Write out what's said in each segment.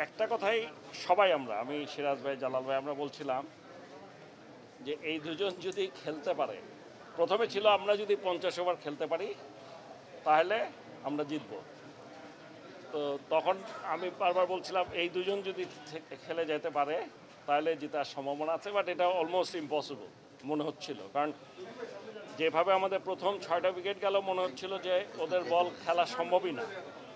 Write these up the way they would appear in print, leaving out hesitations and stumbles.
একটা কথাই সবাই আমি সিরাজ ভাই, জালাল ভাই আমরা বলছিলাম যে এই দুজন যদি খেলতে পারে, প্রথমে ছিল আমরা যদি 50 ওভার খেলতে পারি তাহলে আমরা জিতব। তো তখন আমি বারবার বলছিলাম এই দুজন যদি খেলে যেতে পারে তাহলে জেতার সম্ভাবনা আছে, বাট এটা অলমোস্ট ইম্পসিবল মনে হচ্ছিল। কারণ যেভাবে আমাদের প্রথম 6টা উইকেট গেল মনে হচ্ছিল যে ওদের বল খেলা সম্ভবই না,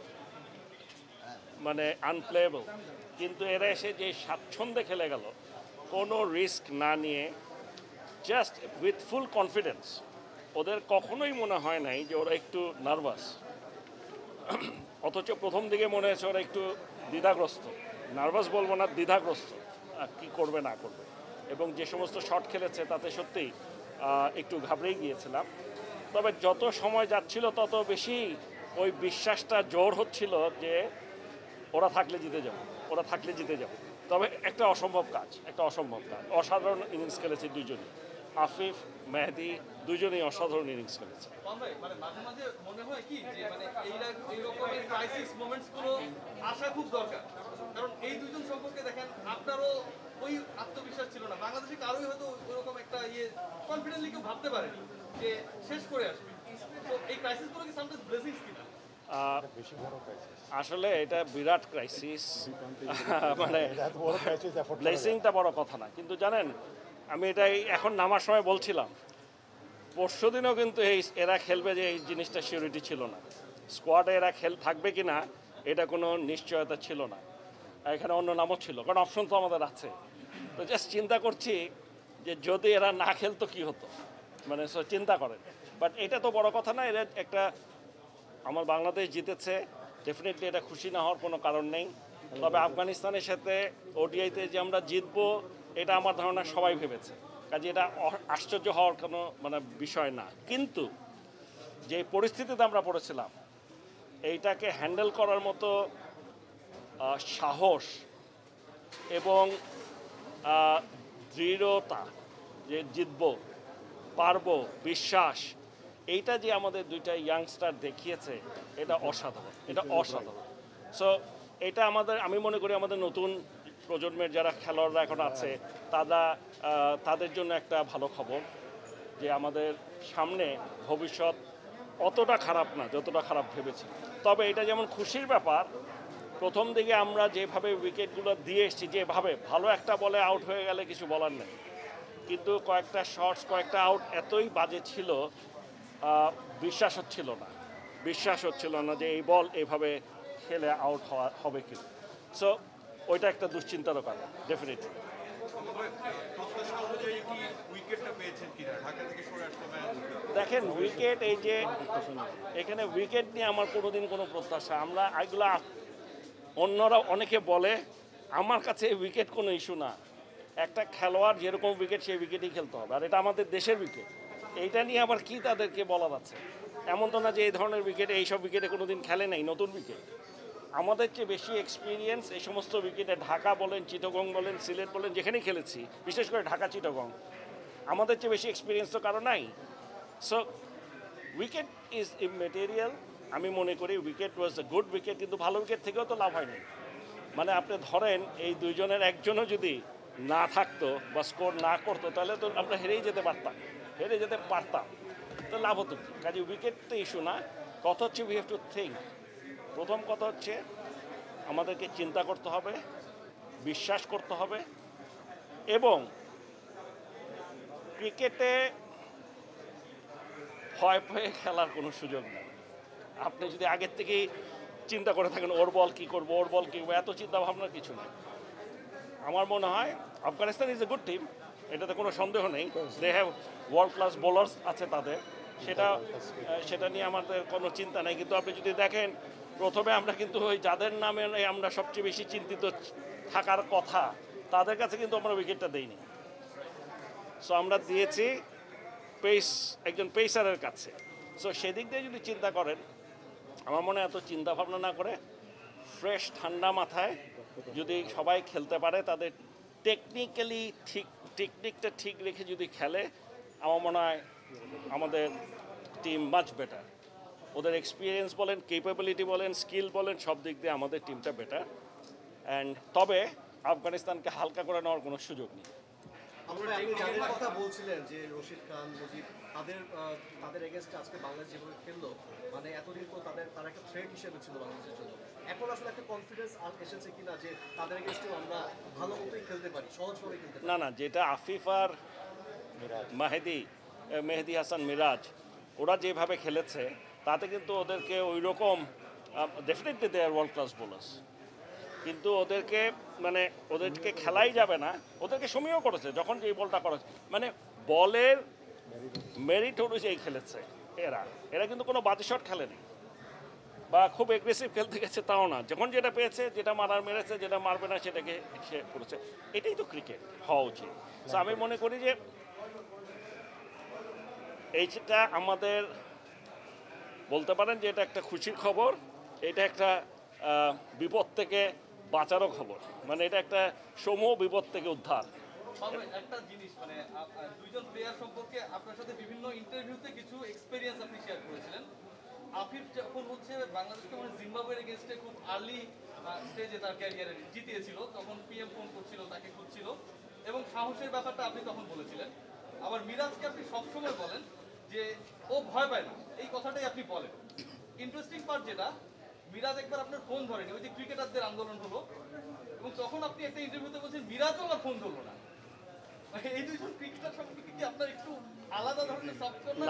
মানে আনপ্লেয়েবল। কিন্তু এরা এসে যে স্বাচ্ছন্দ্যে খেলে গেল, কোনো রিস্ক না নিয়ে, জাস্ট উইথ ফুল কনফিডেন্স। ওদের কখনোই মনে হয় নাই যে ওরা একটু নার্ভাস, অথচ প্রথম দিকে মনে হয়েছে ওরা একটু দ্বিধাগ্রস্ত। নার্ভাস বলবো না, দ্বিধাগ্রস্ত কি করবে না করবে। এবং যে সমস্ত শট খেলেছে তাতে সত্যিই একটু ঘাবড়েই গিয়েছিলাম। তবে যত সময় যাচ্ছিল তত বেশি ওই বিশ্বাসটা জোর হচ্ছিল যে ওরা থাকলে জিতে যাবে, ওরা থাকলে জিতে যাবে। তবে একটা অসম্ভব কাজ, অসাধারণ ইনিংস খেলেছে দুজনই। আফিফ, মেহেদি দুজনেই অসাধারণ ইনিংস খেলেছে। মানে মাঝে মাঝে মনে হয় কি যে মানে এই রকমের ক্রাইসিস মোমেন্টস গুলো আসা খুব দরকার। কারণ এই দুজন সম্পর্কে দেখেন, আপনারও ওই আত্মবিশ্বাস ছিল না, বাংলাদেশে কারোই হয়তো ওইরকম একটা কনফিডেন্টলি কেউ ভাবতে পারেনি যে শেষ করে আসবে। তো এই ক্রাইসিস গুলো কি সামটাইমস ব্লেসিংস কিনা? আসলে এটা বিরাট ক্রাইসিস, মানে ব্লেসিংটা বড় কথা না। কিন্তু জানেন, আমি এটাই এখন নামার সময় বলছিলাম, পরশু দিনও কিন্তু এরা খেলবে যে এই জিনিসটা সিউরিটি ছিল না। স্কোয়াডে এরা থাকবে কি না এটা কোনো নিশ্চয়তা ছিল না। এখানে অন্য নামও ছিল, কারণ অপশন তো আমাদের আছে। তো জাস্ট চিন্তা করছি যে যদি এরা না খেলতো কী হতো, মানে চিন্তা করেন। বাট এটা তো বড় কথা না। এরা একটা, আমার বাংলাদেশ জিতেছে, ডেফিনেটলি এটা খুশি না হওয়ার কোনো কারণ নেই। তবে আফগানিস্তানের সাথে ওডিআইতে যে আমরা জিতবো এটা আমার ধারণা সবাই ভেবেছে, কাজে এটা আশ্চর্য হওয়ার কোনো বিষয় না। কিন্তু যে পরিস্থিতিতে আমরা পড়েছিলাম এইটাকে হ্যান্ডেল করার মতো সাহস এবং দৃঢ়তা, যে জিতবো পারবো, বিশ্বাস, এইটা যে আমাদের দুইটা ইয়াংস্টার দেখিয়েছে এটা অসাধারণ। সো এটা আমি মনে করি আমাদের নতুন প্রজন্মের যারা খেলোয়াড়রা এখন আছে তাদের জন্য একটা ভালো খবর যে আমাদের সামনে ভবিষ্যৎ অতটা খারাপ না যতটা খারাপ ভেবেছি। তবে এটা যেমন খুশির ব্যাপার, প্রথম দিকে আমরা যেভাবে উইকেটগুলো দিয়ে এসেছি, যেভাবে ভালো একটা বলে আউট হয়ে গেলে কিছু বলার নেই, কিন্তু কয়েকটা শটস, কয়েকটা আউট এতই বাজে ছিল, বিশ্বাস হচ্ছিল না যে এই বল এইভাবে খেলে আউট হবে কি। সো ওইটা একটা দুশ্চিন্তারও কারণ ডেফিনেটলি। দেখেন উইকেট, এই যে এখানে উইকেট নিয়ে আমার কোনোদিন কোনো প্রত্যাশা, আমরা এগুলা অন্যরা অনেকে বলে, আমার কাছে উইকেট কোনো ইস্যু না। একটা খেলোয়াড় যেরকম উইকেট সেই উইকেটই খেলতে হবে, আর এটা আমাদের দেশের উইকেট। এইটা নিয়ে আবার কি তাদেরকে বলার আছে? এমন তো না যে এই ধরনের উইকেটে, এইসব উইকেটে কোনো দিন খেলে নাই, নতুন উইকেট। আমাদের চেয়ে বেশি এক্সপিরিয়েন্স এই সমস্ত উইকেটে, ঢাকা বলেন, চিটাগং বলেন, সিলেট বলেন, যেখানেই খেলেছি, বিশেষ করে ঢাকা চিটাগং, আমাদের চেয়ে বেশি এক্সপিরিয়েন্স তো কারো নাই। So wicket is immaterial. আমি মনে করি wicket was a good wicket, কিন্তু ভালো উইকেট থেকেও তো লাভ হয়নি। মানে আপনি ধরেন এই দুইজনের একজনও যদি না থাকতো বা স্কোর না করতো তাহলে তো আমরা হেরে যেতে পারতাম, তো লাভ হতো কি? কাজে উইকেট তো ইস্যু না। কথা হচ্ছে উই হ্যাভ টু থিঙ্ক। প্রথম কথা হচ্ছে আমাদেরকে চিন্তা করতে হবে, বিশ্বাস করতে হবে, এবং ক্রিকেটে ভয় পেয়ে খেলার কোনো সুযোগ নেই। আপনি যদি আগের থেকেই চিন্তা করে থাকেন ওর বল কী করবো, এত চিন্তা ভাবনার কিছু নেই। আমার মনে হয় Afghanistan is a good team, এটাতে কোনো সন্দেহ নেই। They have world class bowlers আছে তাদের, সেটা নিয়ে আমাদের কোনো চিন্তা নেই। কিন্তু আপনি যদি দেখেন, প্রথমে আমরা কিন্তু ওই যাদের নামে আমরা সবচেয়ে বেশি চিন্তিত থাকার কথা তাদের কাছে কিন্তু আমরা উইকেটটা দেইনি। সো আমরা দিয়েছি একজন পেসারের কাছে। সো সেদিক দিয়ে যদি চিন্তা করেন, আমার মনে হয় এত চিন্তা ভাবনা না করে ফ্রেশ ঠান্ডা মাথায় যদি সবাই খেলতে পারে, তাদের টেকনিকটা ঠিক রেখে যদি খেলে, আমার মনে হয় আমাদের টিম মাচ বেটার। ওদের এক্সপিরিয়েন্স বলেন, ক্যাপাবিলিটি বলেন, স্কিল বলেন, সব দিক দিয়ে আমাদের টিমটা বেটার। অ্যান্ড তবে আফগানিস্তানকে হালকা করে নেওয়ার কোনো সুযোগ নেই। আপনারা যাদের কথা বলছিলেন যে রশিদ খান, মুজিব, তাদের এগেনস্টে আজকে বাংলাদেশ যেভাবে খেললো, মানে এতদিন তো তারা একটা থ্রেট হিসেবে ছিল বাংলাদেশের জন্য। এখন আসলে একটা কনফিডেন্স এসেছে কিনা যে তাদের এগেনস্টেও আমরা ভালো মতোই খেলতে পারি, সহজভাবে খেলতে পারি? না, যেটা আফিফ আর মেহেদি হাসান মিরাজ ওরা যেভাবে খেলেছে তাতে কিন্তু ওদেরকে ওই রকম definitely they are world class bowlers, কিন্তু ওদেরকে খেলাই যাবে না। ওদেরকে সমীহ করেছে যখন যে বলটা করেছে, মানে বলের মেরিট অনুযায়ী খেলেছে এরা কিন্তু কোনো বাজে শট খেলেনি বা খুব এগ্রেসিভ খেলতে গেছে তাও না। যখন যেটা পেয়েছে, যেটা মারার মেরেছে, যেটা মারবে না সেটাকে সে করেছে। এটাই তো ক্রিকেট হওয়া উচিত। সো আমি মনে করি যে এইটা আমাদের বলতে পারেন যে এটা একটা খুশির খবর, এটা একটা বিপদ থেকে বাঁচারও খবর, মানে এটা একটা সমূহ বিপদ থেকে উদ্ধার। একটা জিনিস মানে দুইজন প্লেয়ার সম্পর্কে আপনার সাথে বিভিন্ন ইন্টারভিউতে কিছু এক্সপেরিয়েন্স আপনি শেয়ার করেছিলেন। আফিফ যখন বাংলাদেশকে মানে জিম্বাবুয়ের এগেনস্টে খুব আর্লি স্টেজে তার ক্যারিয়ারে জিতিয়েছিল, তখন পিএম ফোন করছিল, তাকে খুঁজছিল এবং সাহসের ব্যাপারটা আপনি তখন বলেছিলেন। আবার মিরাজকে আপনি সবসময় বলেন যে ও ভয় পায় না, এই কথাটাই আপনি বলেন। ইন্টারেস্টিং পার্ট যেটা, মিরাজ একবার আপনার ফোন ধরেনি, ওই যে ক্রিকেটারদের আন্দোলন হলো, এবং তখন আপনি একটা ইন্টারভিউতে বলছেন মিরাজও আমার ফোন ধরলো না। এই দুইজন ক্রিকেটার সম্পর্কে কি আপনার একটু আলাদা ধরনের সফট কর্নার?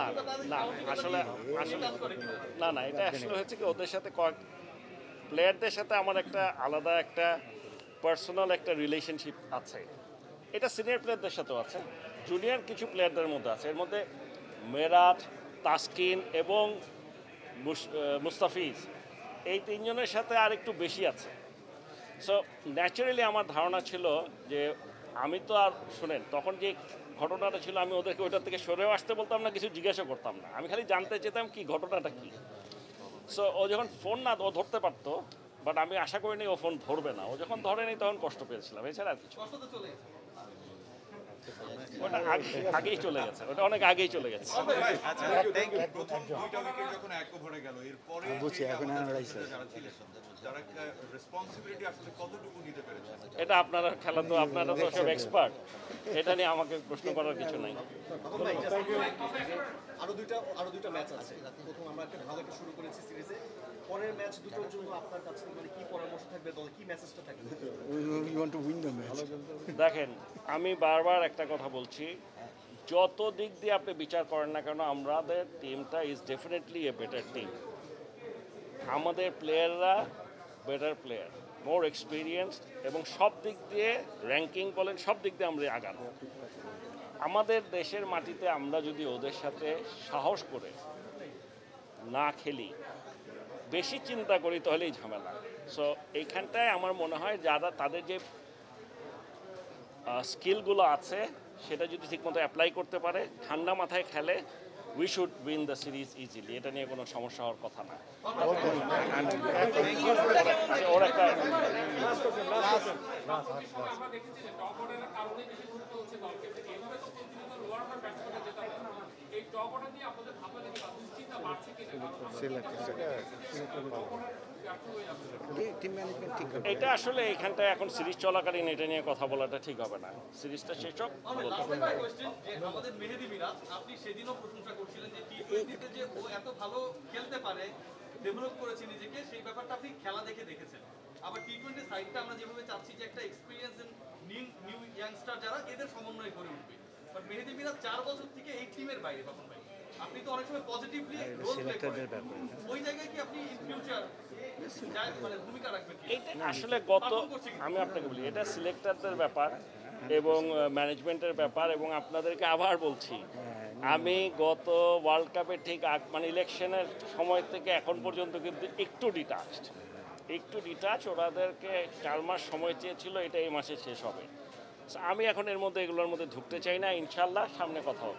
না, এটা আসলে হচ্ছে কি, ওদের সাথে প্লেয়ারদের সাথে আমার একটা আলাদা একটা পার্সোনাল একটা রিলেশনশিপ আছে। এটা সিনিয়র প্লেয়ারদের সাথেও আছে, জুনিয়র কিছু প্লেয়ারদের মধ্যে আছে। এর মধ্যে মেরাজ, তাসকিন এবং মুস্তাফিজ, এই তিনজনের সাথে আর একটু বেশি আছে। সো ন্যাচারালি আমার ধারণা ছিল যে আমি তো আর শুনেন তখন যে ঘটনাটা ছিল, আমি ওদেরকে ওইটার থেকে সরেও আসতে বলতাম না, কিছু জিজ্ঞাসা করতাম না, আমি খালি জানতে চেতাম কি ঘটনাটা কি। সো ও যখন ফোন না ও ধরতে পারতো, বাট আমি আশা করিনি ও ফোন ধরবে না। ও যখন ধরেনি তখন কষ্ট পেয়েছিলাম, এছাড়া আর কিছু। ওটা আগেই চলে গেছে, ওটা অনেক আগেই চলে গেছে। প্রথম দুইটা উইকেট যখন এক ওভারে গেল, এরপরে যারা রেসপন্সিবিলিটি আসলে কতটুকু নিতে পেরেছে? এটা আপনারা খেলা তো, আপনারা তো সব এক্সপার্ট, এটা নিয়ে আমাকে প্রশ্ন করার কিছু নাই। আরো দুইটা ম্যাচ আছে। প্রথম আমরা একটা ভালো একটা শুরু করেছি সিরিজে, পরের ম্যাচ দুটোর জন্য আপনার কাছে মানে কি পরামর্শ থাকবে, দল কি মেসেজটা থাকবে? দেখেন, আমি বারবার একটা কথা বলছি, যত দিক দিয়ে আপনি বিচার করেন না কেন, আমাদের টিমটা is definitely a better team. আমাদের প্লেয়াররা বেটার প্লেয়ার, মোর এক্সপিরিয়েন্সড, এবং সব দিক দিয়ে র্যাঙ্কিং বলেন, সব দিক দিয়ে আমরা আগাবো। আমাদের দেশের মাটিতে আমরা যদি ওদের সাথে সাহস করে না খেলি, বেশি চিন্তা করি, তাহলেই ঝামেলা। সো এইখানটায় আমার মনে হয় যারা তাদের যে স্কিলগুলো আছে সেটা যদি ঠিকমতো অ্যাপ্লাই করতে পারে, ঠান্ডা মাথায় খেলে, we should win the series easily. এটা নিয়ে কোনো সমস্যা হওয়ার কথা না। ওর একটা এটা আসলে এখানটায় এখন সিরিজ চলাকালীন এটা নিয়ে কথা বলাটা ঠিক হবে না। সিরিজটা শেষ হোক। আমাদের মেহেদী মিরাজ, আপনি সেদিনও প্রশংসা করছিলেন যে টি-20 যে ও এত ভালো খেলতে পারে, ডেভেলপ করেছে নিজেকে, সেই ব্যাপারটা আপনি খেলা দেখে দেখেছেন। আবার টি-20 সাইডটা আমরা যেভাবে চাচ্ছি যে একটা এক্সপিরিয়েন্স নিউ ইয়াংস্টার যারা এদের সমন্বয় করে উঠবে, বাট মেহেদী মিরাজ 4 বছর থেকে এই টিমের বাইরে। তখন ভাই আপনি তো অনেক সময় পজিটিভলি রোল প্লে করেন, ওই জায়গায় কি আপনি ইন ফিউচার মানে ভূমিকা রাখবেন? এটা আসলে আমি আপনাকে বলি, এটা সিলেক্টরদের ব্যাপার এবং ম্যানেজমেন্টের ব্যাপার। এবং আপনাদেরকে আবার বলছি, আমি গত ওয়ার্ল্ড কাপে ঠিক মানে ইলেকশনের সময় থেকে এখন পর্যন্ত কিন্তু একটু ডিটাচ। ওনাদেরকে 4 মাস সময় চেয়েছিল, এটা এই মাসে শেষ হবে। আমি এখন এর মধ্যে এগুলোর মধ্যে ঢুকতে চাই না। ইনশাল্লাহ সামনে কথা হবে।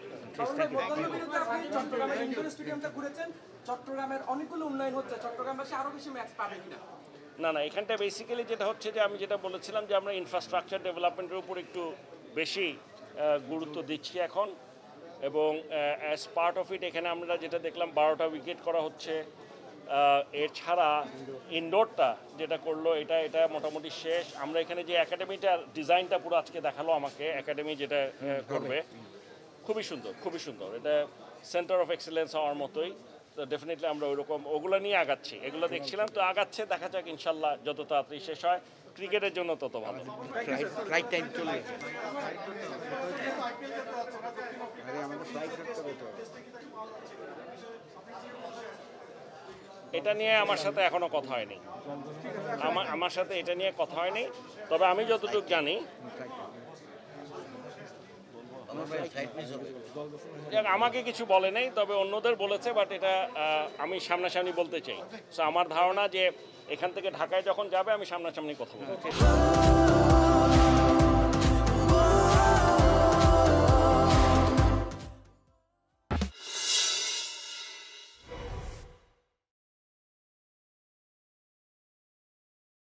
চট্টগ্রামের অনেকগুলো উন্নয়ন হচ্ছে, চট্টগ্রামবাসী আরো বেশি ম্যাচ পাবে কিনা? না, এখানটা বেসিক্যালি যেটা হচ্ছে যে আমি যেটা বলেছিলাম যে আমরা ইনফ্রাস্ট্রাকচার ডেভেলপমেন্টের উপর একটু বেশি গুরুত্ব দিচ্ছি এখন। এবং অ্যাজ পার্ট অফ ইট এখানে আমরা যেটা দেখলাম 12টা উইকেট করা হচ্ছে, এছাড়া ইনডোরটা যেটা করলো এটা এটা মোটামুটি শেষ। আমরা এখানে যে একাডেমিটার ডিজাইনটা পুরো আজকে দেখালো আমাকে, একাডেমি যেটা করবে, খুবই সুন্দর, খুবই সুন্দর। এটা সেন্টার অফ এক্সেলেন্স হওয়ার মতোই। তো ডেফিনেটলি আমরা ওইরকম ওগুলো নিয়ে আগাচ্ছি, এগুলো দেখছিলাম তো আগাচ্ছে, দেখা যাক ইনশাল্লাহ যত তাড়াতাড়ি শেষ হয়, ক্রিকেটের জন্য তত ভালো। ফ্লাইট টাইম চলে গেছে। আরে আমাদের ফ্লাইট ধরতে হবে তো। এটা নিয়ে আমার সাথে এখনো কথা হয়নি, আমার সাথে এটা নিয়ে কথা হয়নি। তবে আমি যতটুকু জানি, আমাকে কিছু বলে নাই, তবে অন্যদের বলেছে, বাট এটা আমি সামনাসামনি বলতে চাই। সো আমার ধারণা যে এখান থেকে ঢাকায় যখন যাবে আমি সামনাসামনি কথা বলবো।